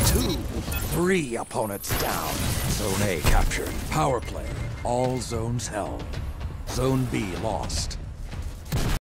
2, 3 opponents down. Zone A captured. Power play. All zones held. Zone B lost.